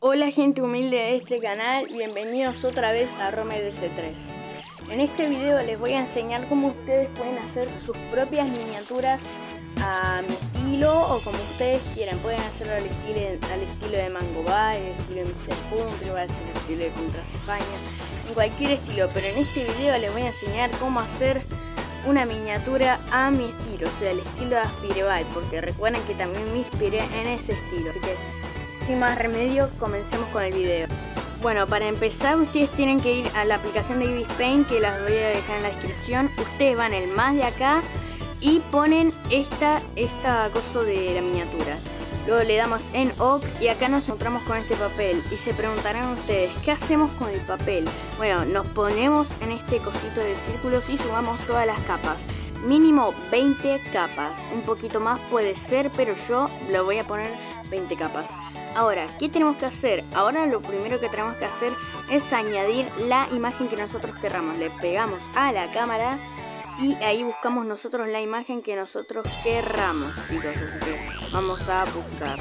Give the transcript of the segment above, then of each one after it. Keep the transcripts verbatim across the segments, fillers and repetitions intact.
Hola gente humilde de este canal, bienvenidos otra vez a Rome D C tres. En este video les voy a enseñar cómo ustedes pueden hacer sus propias miniaturas a mi estilo o como ustedes quieran. Pueden hacerlo al estilo, al estilo de Mango Bye, al estilo de mister Country, al estilo de Contras España, en cualquier estilo. Pero en este video les voy a enseñar cómo hacer una miniatura a mi estilo, o sea, el estilo de Aspirebyte, porque recuerden que también me inspiré en ese estilo. Así que sin más remedio, comencemos con el video. Bueno, para empezar ustedes tienen que ir a la aplicación de Ibis Paint, que las voy a dejar en la descripción. Ustedes van el más de acá y ponen esta, esta coso de la miniatura. Luego le damos en OK y acá nos encontramos con este papel. Y se preguntarán ustedes, ¿qué hacemos con el papel? Bueno, nos ponemos en este cosito de círculos y sumamos todas las capas. Mínimo veinte capas. Un poquito más puede ser, pero yo lo voy a poner veinte capas. Ahora, ¿qué tenemos que hacer? Ahora lo primero que tenemos que hacer es añadir la imagen que nosotros querramos. Le pegamos a la cámara y ahí buscamos nosotros la imagen que nosotros querramos, chicos. Así que vamos a buscar.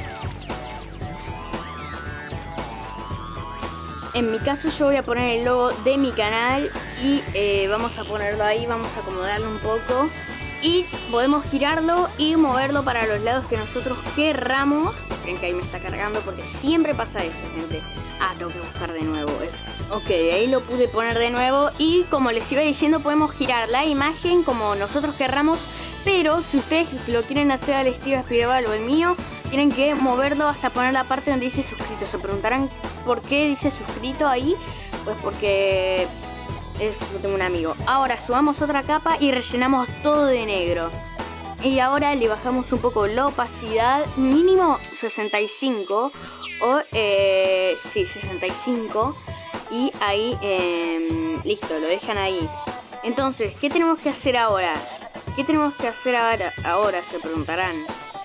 En mi caso yo voy a poner el logo de mi canal y eh, vamos a ponerlo ahí, vamos a acomodarlo un poco. Y podemos girarlo y moverlo para los lados que nosotros querramos. Esperen que ahí me está cargando porque siempre pasa eso, gente. Ah, tengo que buscar de nuevo. Ok, ahí lo pude poner de nuevo. Y como les iba diciendo, podemos girar la imagen como nosotros querramos. Pero si ustedes lo quieren hacer al estilo Aspirebyte o el mío, tienen que moverlo hasta poner la parte donde dice suscrito. Se preguntarán por qué dice suscrito ahí. Pues porque es, yo tengo un amigo. Ahora subamos otra capa y rellenamos todo de negro. Y ahora le bajamos un poco la opacidad, mínimo sesenta y cinco o eh, sí, sesenta y cinco, y ahí eh, listo, lo dejan ahí. Entonces, ¿qué tenemos que hacer ahora? ¿Qué tenemos que hacer ahora? Ahora se preguntarán.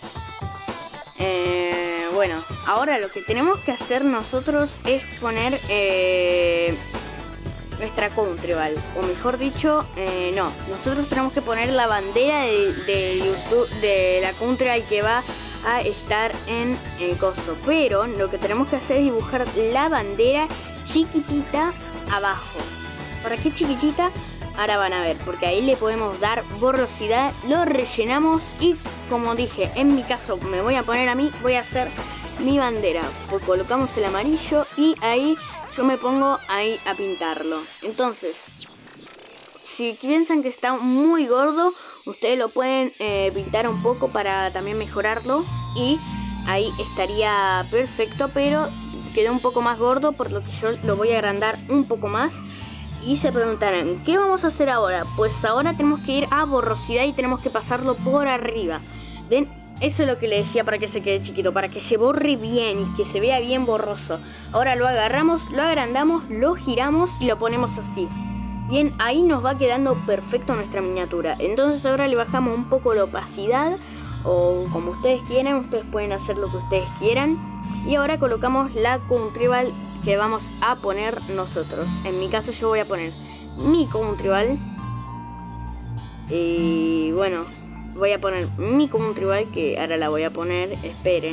Eh, bueno, ahora lo que tenemos que hacer nosotros es poner eh, nuestra Countryval, o mejor dicho, eh, no, nosotros tenemos que poner la bandera de, de YouTube, de la Countryval que va a estar en el coso, pero lo que tenemos que hacer es dibujar la bandera chiquitita abajo. ¿Para qué chiquitita? Ahora van a ver, porque ahí le podemos dar borrosidad, lo rellenamos y como dije, en mi caso me voy a poner a mí, voy a hacer mi bandera, pues colocamos el amarillo y ahí yo me pongo ahí a pintarlo. Entonces, si piensan que está muy gordo, ustedes lo pueden eh, pintar un poco para también mejorarlo. Y ahí estaría perfecto, pero quedó un poco más gordo, por lo que yo lo voy a agrandar un poco más. Y se preguntarán, ¿qué vamos a hacer ahora? Pues ahora tenemos que ir a borrosidad y tenemos que pasarlo por arriba. ¿Ven? Eso es lo que le decía, para que se quede chiquito, para que se borre bien y que se vea bien borroso. Ahora lo agarramos, lo agrandamos, lo giramos y lo ponemos así. Bien, ahí nos va quedando perfecto nuestra miniatura. Entonces ahora le bajamos un poco la opacidad, o como ustedes quieran, ustedes pueden hacer lo que ustedes quieran. Y ahora colocamos la Countryval que vamos a poner nosotros. En mi caso yo voy a poner mi Countryval. Y bueno, voy a poner mi Countryval, que ahora la voy a poner, esperen.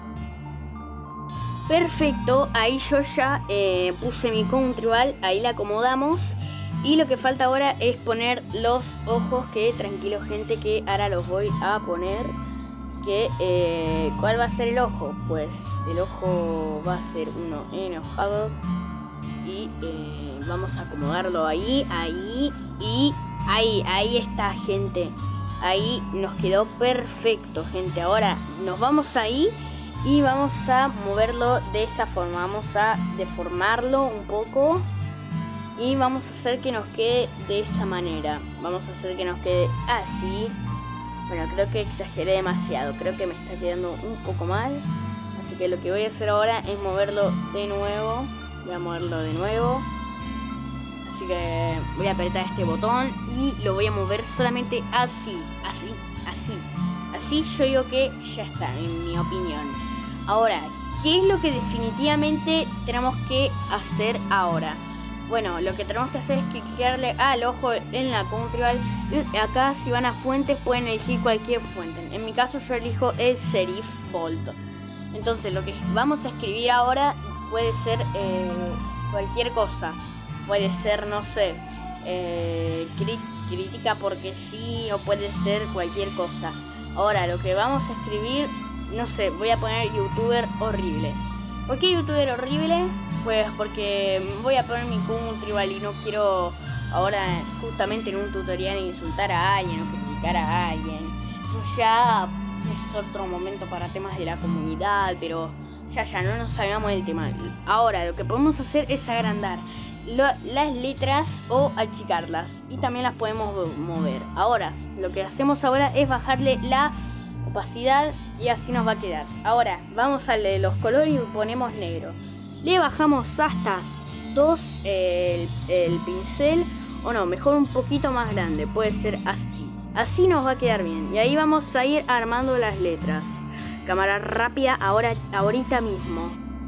Perfecto, ahí yo ya eh, puse mi Countryval, ahí la acomodamos. Y lo que falta ahora es poner los ojos, que tranquilo gente, que ahora los voy a poner. Que eh, ¿cuál va a ser el ojo? Pues el ojo va a ser uno enojado. Y eh, vamos a acomodarlo ahí, ahí y ahí, ahí está gente. Ahí nos quedó perfecto, gente. Ahora nos vamos ahí y vamos a moverlo de esa forma. Vamos a deformarlo un poco y vamos a hacer que nos quede de esa manera. Vamos a hacer que nos quede así. Bueno, creo que exageré demasiado. Creo que me está quedando un poco mal. Así que lo que voy a hacer ahora es moverlo de nuevo. Voy a moverlo de nuevo. Así que voy a apretar este botón y lo voy a mover solamente así, así, así. Así yo digo que ya está, en mi opinión. Ahora, ¿qué es lo que definitivamente tenemos que hacer ahora? Bueno, lo que tenemos que hacer es clicarle al ojo en la Countryval. Y acá si van a fuentes pueden elegir cualquier fuente. En mi caso yo elijo el Serif Bolt. Entonces lo que vamos a escribir ahora puede ser eh, cualquier cosa. Puede ser, no sé, eh, crítica porque sí, o puede ser cualquier cosa. Ahora, lo que vamos a escribir, no sé, voy a poner youtuber horrible. ¿Por qué youtuber horrible? Pues porque voy a poner mi Countryval y no quiero ahora justamente en un tutorial insultar a alguien o criticar a alguien. Ya es otro momento para temas de la comunidad, pero ya ya no nos salgamos del tema. Ahora lo que podemos hacer es agrandar lo, las letras o achicarlas, y también las podemos mover. Ahora lo que hacemos ahora es bajarle la opacidad y así nos va a quedar. Ahora vamos al de los colores y ponemos negro. Le bajamos hasta dos eh, el, el pincel, o no, mejor un poquito más grande, puede ser así. Así nos va a quedar bien. Y ahí vamos a ir armando las letras. Cámara rápida ahora, ahorita mismo.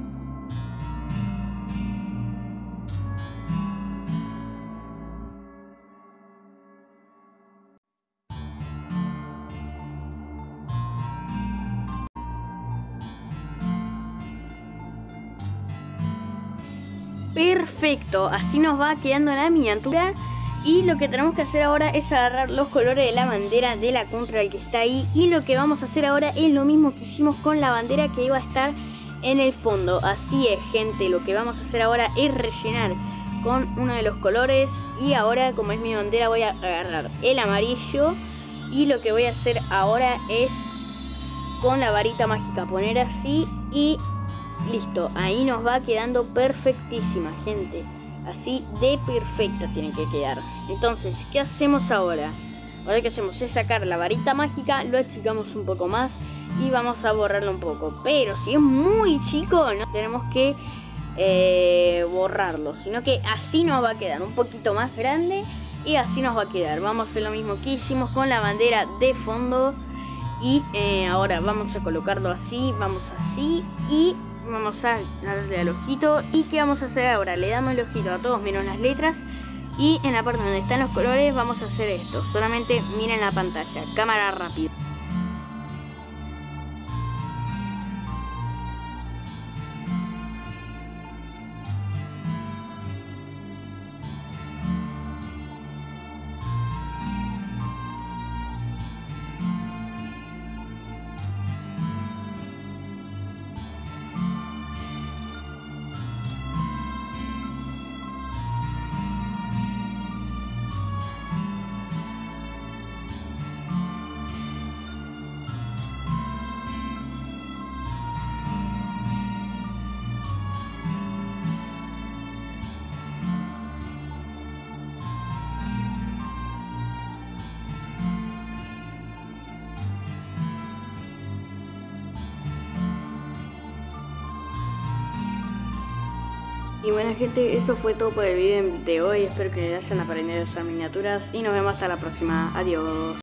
Perfecto, así nos va quedando la miniatura. Y lo que tenemos que hacer ahora es agarrar los colores de la bandera de la Countryval que está ahí. Y lo que vamos a hacer ahora es lo mismo que hicimos con la bandera que iba a estar en el fondo. Así es, gente, lo que vamos a hacer ahora es rellenar con uno de los colores. Y ahora, como es mi bandera, voy a agarrar el amarillo. Y lo que voy a hacer ahora es con la varita mágica poner así y listo. Ahí nos va quedando perfectísima, gente. Así de perfecta tiene que quedar. Entonces, ¿qué hacemos ahora? Ahora que hacemos es sacar la varita mágica, lo achicamos un poco más y vamos a borrarlo un poco. Pero si es muy chico, no tenemos que eh, borrarlo, sino que así nos va a quedar un poquito más grande y así nos va a quedar. Vamos a hacer lo mismo que hicimos con la bandera de fondo. Y eh, ahora vamos a colocarlo así, vamos así y vamos a darle al ojito. ¿Y qué vamos a hacer ahora? Le damos el ojito a todos menos las letras. Y en la parte donde están los colores vamos a hacer esto. Solamente miren la pantalla, cámara rápida. Y bueno, gente, eso fue todo por el video de hoy. Espero que les hayan aprendido a usar miniaturas y nos vemos hasta la próxima. Adiós.